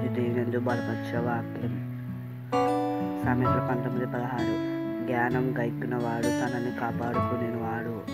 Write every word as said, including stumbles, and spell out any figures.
దీవెనలు బలపరిచే వాక్యం సామెతలు పంతొమ్మిది పదహారు జ్ఞానం గైక్కునవాడు తనని కాపాడుకునేవాడు